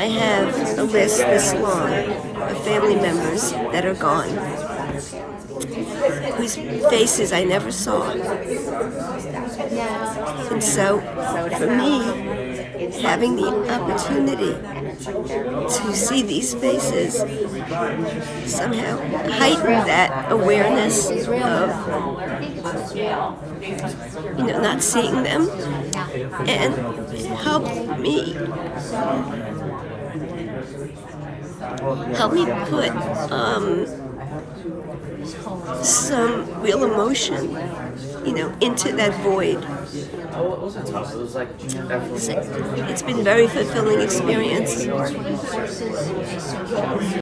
I have a list this long of family members that are gone, whose faces I never saw. And so, for me, having the opportunity to see these faces somehow heightened that awareness of, not seeing them, and helped me put some real emotion, into that void. It's been a very fulfilling experience.